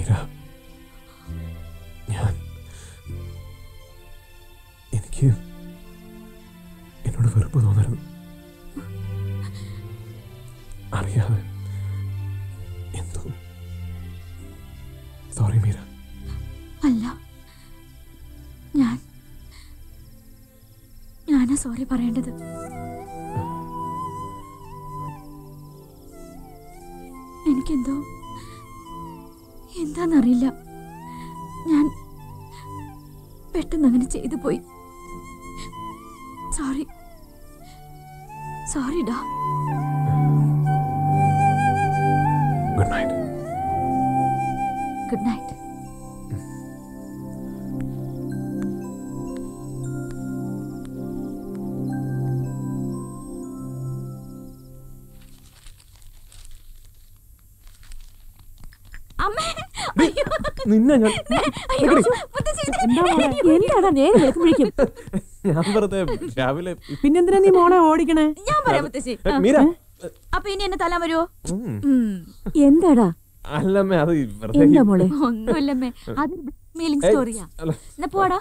മീര, എനിക്ക് എന്നോട് വെറുപ്പ് തോന്നരുത്. അറിയാതെ എന്തോ. സോറി മീര. അല്ല, ഞാനാ സോറി പറയേണ്ടത്. എനിക്കെന്തോ എന്താന്നറിയില്ല, ഞാൻ പെട്ടെന്ന് അങ്ങനെ ചെയ്തു പോയി. സോറി ഡാ. Good night. Good night. പിന്നെന്തിനാ നീ മോളെ ഓടിക്കണേ? ഞാൻ പറയാം മുത്തശ്ശി. അപ്പൊ ഇനി എന്നെ തല്ലാൻ വരുമോ? എന്താടാ? അല്ലമ്മേ, അത് എന്താ മോളെ? ഒന്നുമില്ലമ്മേ, അത് മീലിംഗ് സ്റ്റോറിയാ. എന്നാ പോടാ.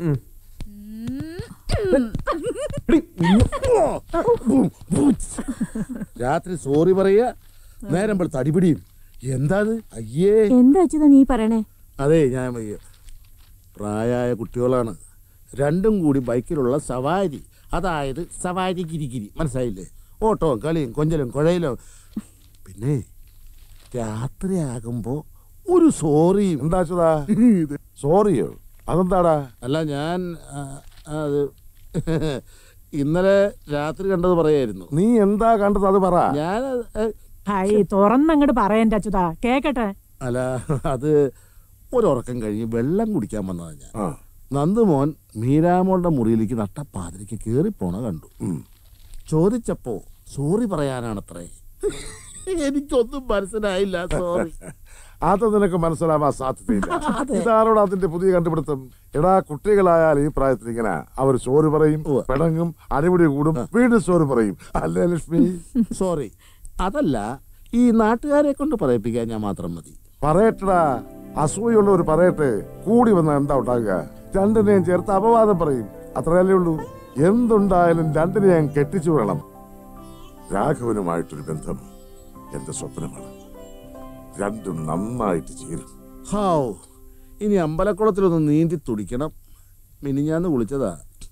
രാത്രി സോറി പറയാ, നേരം വെളുത്ത് അടിപിടിയും. എന്താ അയ്യേ, എന്താ അച്ഛതാ നീ പറയണേ? അതെ, ഞാൻ പ്രായമായ കുട്ടികളാണ്, രണ്ടും കൂടി ബൈക്കിലുള്ള സവാരി. അതായത് സവാരി ഗിരിഗിരി, മനസ്സിലായില്ലേ? ഓട്ടവും കളിയും കൊഞ്ചലും കുഴയിലും. പിന്നെ രാത്രിയാകുമ്പോ ഒരു സോറിയും. എന്താ സോറിയോ? അതെന്താടാ? അല്ല, ഞാൻ അത് ഇന്നലെ രാത്രി കണ്ടത് പറയായിരുന്നു. നീ എന്താ കണ്ടത് അത് പറ. ഞാൻ തുറന്നങ്ങോട്ട് പറയണ്ട അച്യുതാ, കേക്കട്ടെ. അല്ല, അത് ഒരുറക്കം കഴിഞ്ഞ് വെള്ളം കുടിക്കാൻ വന്നതാ ഞാൻ. നന്ദുമോൻ മീരാമോളുടെ മുറിയിലേക്ക് നട്ടപ്പാതിരിക്ക് കേറിപ്പോണ കണ്ടു. ചോദിച്ചപ്പോ സോറി പറയാനാണത്രേ. എനിക്കൊന്നും മനസ്സിലായില്ല. സോറി. അത് നിനക്ക് മനസ്സിലാവാൻ സാധ്യതയില്ല. ഇതാരോട് അതിന്റെ പുതിയ കണ്ടുപിടുത്തം? എടാ, കുട്ടികളായാൽ ഈ പ്രായത്തിൽ ഇങ്ങനെ അവർ സോറി പറയും, പിണങ്ങും, അടിപിടി കൂടും, വീണ്ടും സോറി പറയും. അല്ലേ ലക്ഷ്മി? സോറി അതല്ല, ഈ നാട്ടുകാരെ കൊണ്ട് പറയിപ്പിക്കാൻ ഞാൻ മാത്രം മതി. പറയട്ടടാ, അസൂയുള്ളവർ പറയട്ടെ. കൂടി വന്നാൽ എന്താ ഉണ്ടാകുക? രണ്ടിനെയും ചേർത്ത് അപവാദം പറയും, അത്രയല്ലേ ഉള്ളൂ. എന്തുണ്ടായാലും രണ്ടിനെയും കെട്ടിച്ചു വിടണം. രാഘവനുമായിട്ടൊരു ബന്ധം എന്റെ സ്വപ്നമാണ്. രണ്ടും നന്നായിട്ട് ചേരും. ഹാവ്, ഇനി അമ്പലക്കുളത്തിലൊന്ന് നീന്തി തുടിക്കണം. മിനിഞ്ഞാന്ന് വിളിച്ചതാ.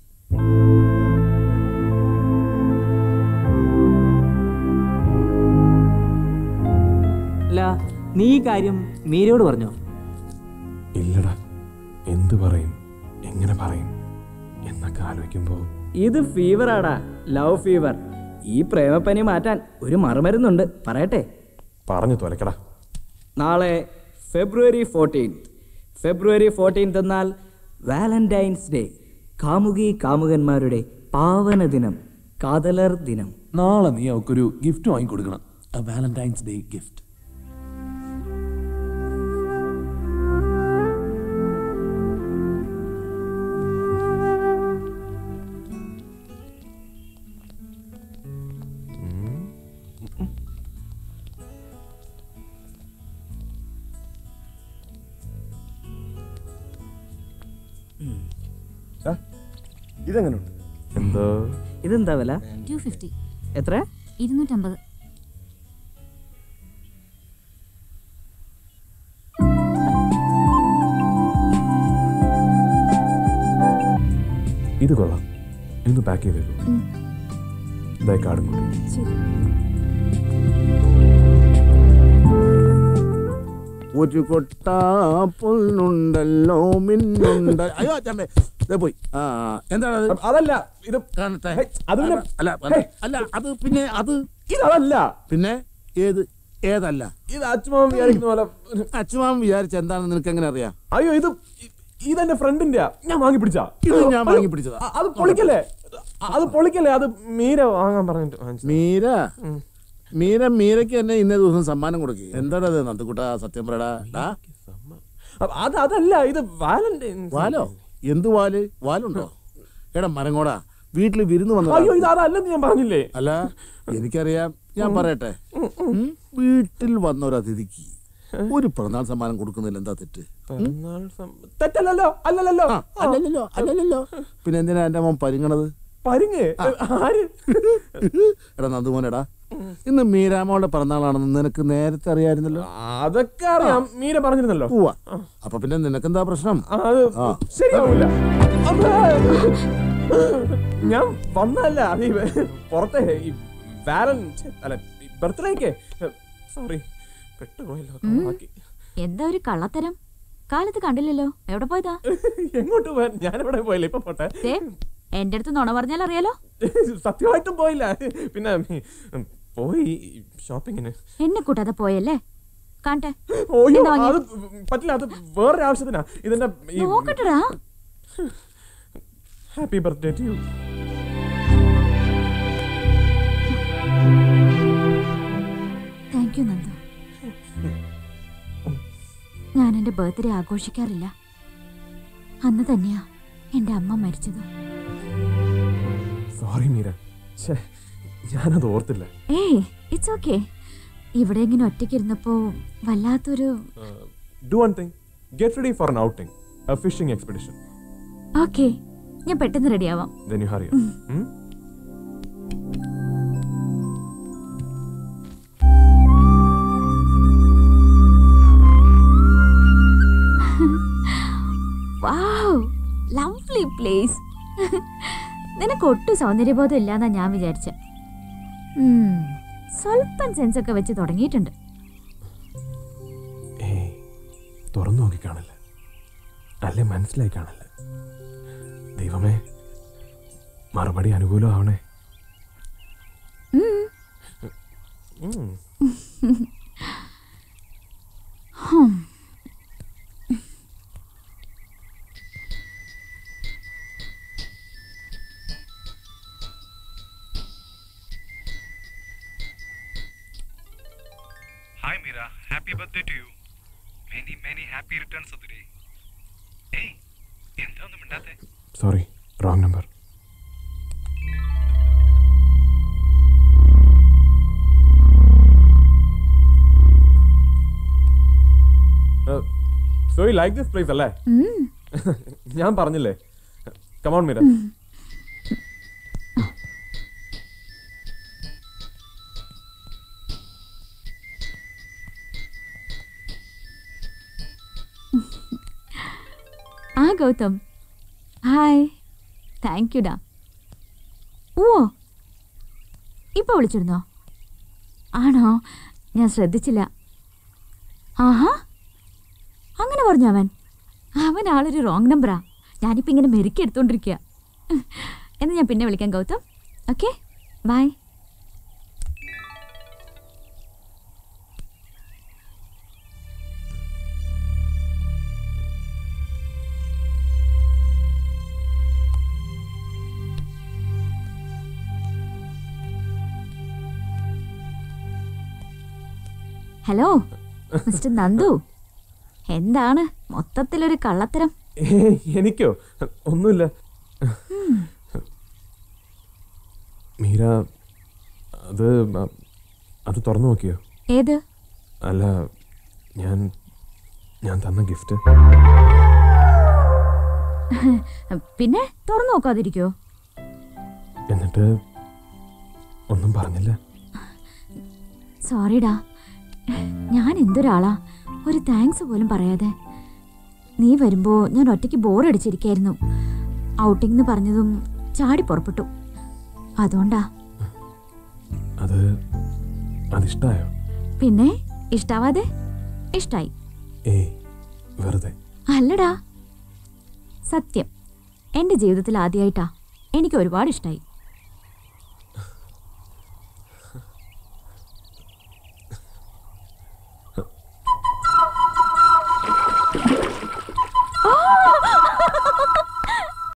അല്ല, നീ ഈ കാര്യം മീരയോട് പറഞ്ഞോ? ഇല്ലടാ, എന്തു പറയും, എങ്ങനെ പറയും എന്നൊക്കെ ആലോചിക്കുമ്പോ. ഇത് ഫീവറാടാ, ലവ് ഫീവർ. ഈ പ്രേമപ്പനി മാറ്റാൻ ഒരു മറുമരുന്നുണ്ട്, പറയട്ടെ? പറഞ്ഞു തോലക്കടാ. നാളെ ഫെബ്രുവരി 14. ഫെബ്രുവരി 14 എന്നാൽ വാലന്റൈൻസ് ഡേ, കാമുകി കാമുകന്മാരുടെ പാവന ദിനം, കാതലർ ദിനം. നാളെ നീ അവൾക്കൊരു ഗിഫ്റ്റ് വാങ്ങിക്കൊടുക്കണം, വാലന്റൈൻസ് ഡേ ഗിഫ്റ്റ്. ഇതെങ്ങനെയുണ്ട്? എന്തോ ഇതെന്താ വില? 250. എത്ര? 250. ഇത് കൊള്ളാം, ഇന്ന് പാക്ക് ചെയ്തേക്കൂ. ഇതായി കാർഡും കൂടി. ഒരു കൊട്ടാ പൊന്നുണ്ടല്ലോ മിന്നുണ്ട. അയ്യോ ചമ്മേ, പോയി. എന്താണ്? അതല്ല ഇത്. കാണട്ടെ. അല്ല അല്ല, അത് പിന്നെ അത് ഇതല്ല. പിന്നെ ഏതല്ല? ഇത് അച്ചുമാവൻ വിചാരിക്കുന്ന പോലെ. അച്ചുമാവൻ വിചാരിച്ച എന്താണെന്ന് നിനക്ക് എങ്ങനെ അറിയാം? അയ്യോ, ഇതെന്റെ ഫ്രണ്ടിന്റെ, ഞാൻ വാങ്ങി പിടിച്ചാ. ഇത് ഞാൻ വാങ്ങി പിടിച്ചതാ. അത് പൊളിക്കല്ലേ, അത് മീര വാങ്ങാൻ പറഞ്ഞിട്ട്. മീരയ്ക്ക് തന്നെ ഇന്നേ ദിവസം സമ്മാനം കൊടുക്കുക. എന്താണ് അത് നന്ദുക്കുട്ടാ? സത്യം പറയടാ. അതല്ല, ഇത് വാലന്റൈൻ. വാലോ? എന്ത് വാല്? വാലുണ്ടോ? എടാ മരങ്ങോടാ, വീട്ടിൽ വിരുന്ന് വന്നു. അയ്യോ, ഇതല്ലെന്ന് ഞാൻ പറഞ്ഞില്ലേ? അല്ല, എനിക്കറിയാം. ഞാൻ പറയട്ടെ, വീട്ടിൽ വന്നൊരതിഥിക്ക് ഒരു പിറന്നാൾ സമ്മാനം കൊടുക്കുന്നില്ല, എന്താ തെറ്റ്? തെറ്റല്ലല്ലോ, അല്ലല്ലോ. അല്ലല്ലോ. പിന്നെ എന്തിനാ എന്റെ മോൻ പരിങ്ങണത്? പരിങ്ങ് ആര്? എടാ നന്ദുമോനെടാ, ഇന്ന് മീരാമോളുടെ പിറന്നാളാണെന്ന് നിനക്ക് നേരത്തെ അറിയായിരുന്നല്ലോ. അതൊക്കെ അറിയാം, മീര പറഞ്ഞിരുന്നല്ലോ. പോവാ. അപ്പൊ പിന്നെ നിനക്കെന്താ പ്രശ്നം? അത് ശരിയാവൂല. ഞാൻ വന്നല്ല, അത് പുറത്തെ ബർത്ത്ഡേക്ക്. സോറി, പെട്ടുപോയല്ലോ. എന്താ ഒരു കള്ളത്തരം? കാലത്ത് കണ്ടില്ലല്ലോ, എവിടെ പോയതാ? എങ്ങോട്ട് പോയാൻ? ഞാനെവിടെ പോയില്ല, ഇപ്പൊ പോട്ടെ. എന്റെ അടുത്ത് നുണ പറഞ്ഞാൽ അറിയാലോ. സത്യമായിട്ടും പോയില്ല, പിന്നെ പോയി ഷോപ്പിങ്ങിന്. എന്നെ കൂട്ടാതെ പോയല്ലേ? കാണട്ടെ. അത് പറ്റില്ല, അത് വേറൊരു ആവശ്യത്തിനാ. ഇതെന്റെ നോക്കട്ടെടാ. Happy birthday to you. Thank you Nandu. ഞാൻ എന്റെ ബർത്ത്ഡേ ആഘോഷിക്കാറില്ല. അന്ന് തന്നെയാ എന്റെ അമ്മ മരിച്ചത്. സോറി മീര, ഞാനത് ഓർത്തില്ല. ഏയ് ഇറ്റ്സ് ഓക്കെ. ഇവിടെ ഇങ്ങനെ ഒറ്റയ്ക്ക് ഇരുന്നപ്പോ വല്ലാത്തൊരു. Do one thing, get ready for an outing, a fishing expedition. Okay, ഞാൻ പെട്ടെന്ന് റെഡിയാവാം. Then you hurry up. Wow, lovely place. നിനക്ക് ഒട്ടും സൗന്ദര്യബോധം ഇല്ലാന്നാ ഞാൻ വിചാരിച്ച. സ്വല്പം സെൻസ് ഒക്കെ വെച്ച് തുടങ്ങിയിട്ടുണ്ട്. തുറന്നു നോക്കി കാണില്ല, അല്ലേ മനസ്സിലായി കാണില്ല. ദൈവമേ, മറുപടി അനുകൂലമാവണേ. Hi Meera, happy birthday to you. Many happy returns of the day. Hey, എന്താ ഒന്നും മിണ്ടാത്തെ? Sorry, wrong number. So you like this place അല്ലേ? ഞാൻ പറഞ്ഞില്ലേ. Come on Meera. ആ ഗൗതം, ഹായ്. താങ്ക് യു ഡാ. ഓ, ഇപ്പൊ വിളിച്ചിരുന്നോ? ആണോ? ഞാൻ ശ്രദ്ധിച്ചില്ല. ആഹാ, അങ്ങനെ പറഞ്ഞു അവൻ. അവൻ ആളൊരു റോങ് നമ്പറാ. ഞാനിപ്പോൾ ഇങ്ങനെ മെരുക്കി എടുത്തോണ്ടിരിക്കുക. എന്ന് ഞാൻ പിന്നെ വിളിക്കാം Gautam. Okay, bye. Hello mister Nandu, എന്താണ് മൊത്തത്തിലൊരു കള്ളത്തരം? എനിക്കോ? ഒന്നുമില്ല മീര. അത് തുറന്നു നോക്കിയോ? ഏത്? അല്ല, ഞാൻ തന്ന ഗിഫ്റ്റ്. പിന്നെ തുറന്നു നോക്കാതിരിക്കോ? എന്നിട്ട് ഒന്നും പറഞ്ഞില്ല? സോറിടാ, ഞാൻ എന്തൊരാളാ, ഒരു താങ്ക്സ് പോലും പറയാതെ. നീ വരുമ്പോ ഞാൻ ഒറ്റയ്ക്ക് ബോറടിച്ചിരിക്കായിരുന്നു. ഔട്ടിംഗ് എന്ന് പറഞ്ഞതും ചാടി പുറപ്പെട്ടു. അതുകൊണ്ടാ. അതിഷ്ടായോ? പിന്നെ ഇഷ്ടാവാതെ? ഇഷ്ടായി. വെറുതെ അല്ലടാ, സത്യം. എന്റെ ജീവിതത്തിൽ ആദ്യമായിട്ടാ എനിക്ക് ഒരുപാട് ഇഷ്ടായി.